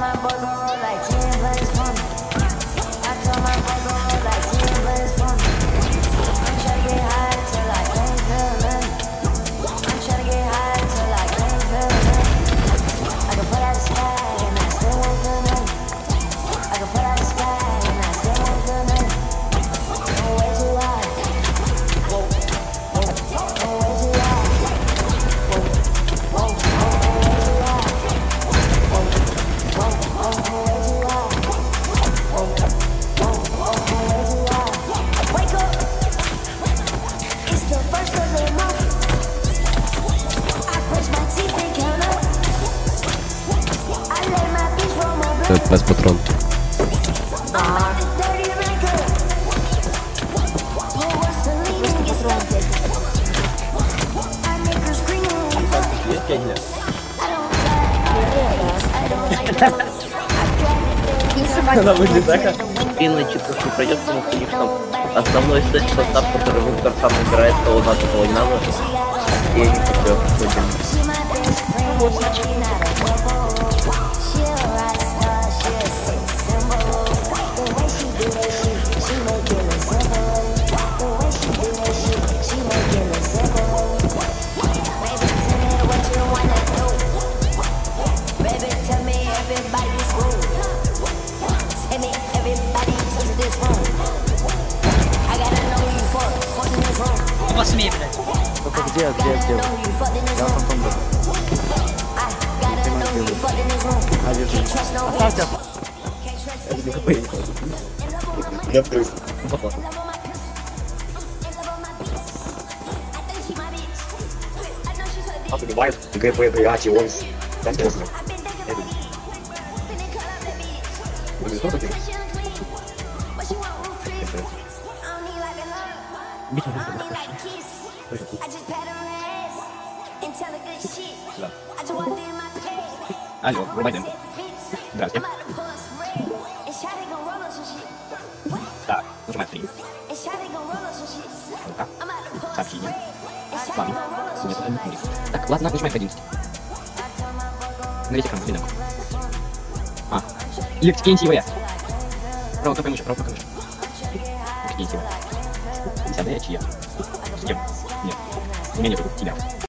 Без патрон. Она выглядит так. Длинный чипус не пройдет, потому что у них там основной состав, который Виктор сам набирает, того надо, того не надо. И они все ходим. Вот, значит. Посмей, блядь. Только где? Я фантом был. А, вижу. Оставьте. Я прыг. Бывает ГП, он конкретно. Алло, Байден. Здравствуйте. Так, нажимай 3. Так, сообщение. С вами. Так, ладно, нажимай 11. Смотрите экран, видно. А, Евстентьевая. Право кнопкой мыши, право кнопкой мыши. Евстентьевая. 10-я чья? С кем? Нет. У меня нету тебя.